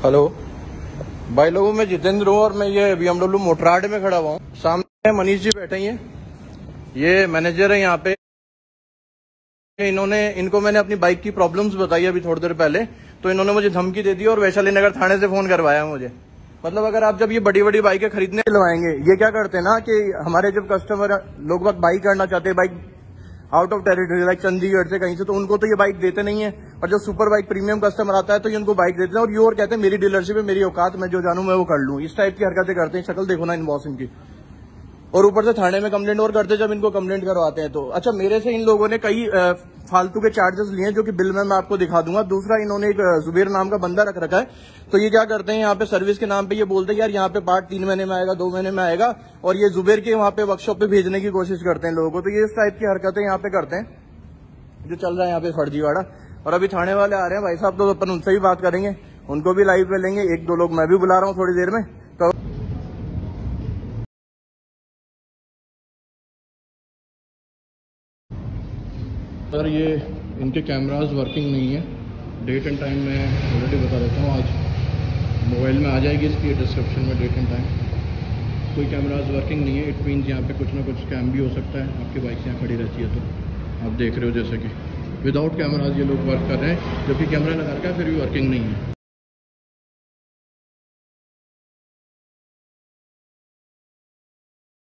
Hello भाई लोगों, मैं जितेंद्र हूँ और मैं ये BMW मोटराड में खड़ा हुआ हूँ। सामने मनीष जी बैठे हैं, ये मैनेजर है यहाँ पे। इनको मैंने अपनी बाइक की प्रॉब्लम्स बताई अभी थोड़ी देर पहले, तो इन्होंने मुझे धमकी दे दी और वैशाली नगर थाने से फोन करवाया मुझे। मतलब अगर आप जब ये बड़ी बड़ी बाइकें खरीदने दिलवाएंगे, ये क्या करते हैं ना कि हमारे जब कस्टमर लोग बाइक करना चाहते हैं, bike out of territory like Chandigarh से कहीं से, तो उनको तो ये बाइक देते नहीं है। और जो सुपर बाइक प्रीमियम कस्टमर आता है तो ये उनको बाइक देते हैं और ये और कहते हैं मेरी डीलरशिप है, मेरी औकात, मैं जो जानूं मैं वो कर लूं। इस टाइप की हरकतें करते हैं। शक्ल देखो ना इन बॉस इनकी। और ऊपर से थाने में कंप्लेंट और करते जब इनको कंप्लेंट करवाते हैं तो। अच्छा, मेरे से इन लोगों ने कई फालतू के चार्जेस लिए जो कि बिल में मैं आपको दिखा दूंगा। दूसरा, इन्होंने एक जुबेर नाम का बंदा रख रखा है, तो ये क्या करते हैं यहाँ पे सर्विस के नाम पे ये बोलते हैं यार यहाँ पे पार्ट 3 महीने में आएगा, 2 महीने में आएगा, और ये जुबेर के वहां पे वर्कशॉप पे भेजने की कोशिश करते हैं लोगों को। तो ये इस टाइप की हरकतें यहाँ पे करते हैं जो चल रहा है यहाँ पे फर्जीवाड़ा। और अभी थाने वाले आ रहे हैं भाई साहब, तो अपन उनसे भी बात करेंगे, उनको भी लाइव पे लेंगे। 1-2 लोग मैं भी बुला रहा हूँ थोड़ी देर में। तो सर, ये इनके कैमराज वर्किंग नहीं है। डेट एंड टाइम मैं ऑलरेडी बता देता हूँ, आज मोबाइल में आ जाएगी इसकी डिस्क्रिप्शन में डेट एंड टाइम। कोई कैमराज वर्किंग नहीं है, इट मीन्स यहाँ पे कुछ ना कुछ स्कैम भी हो सकता है। आपकी बाइक यहाँ खड़ी रहती है तो आप देख रहे हो जैसे कि विदाउट कैमराज ये लोग वर्क कर रहे हैं, जबकि कैमरा लगा रखा है फिर भी वर्किंग नहीं है।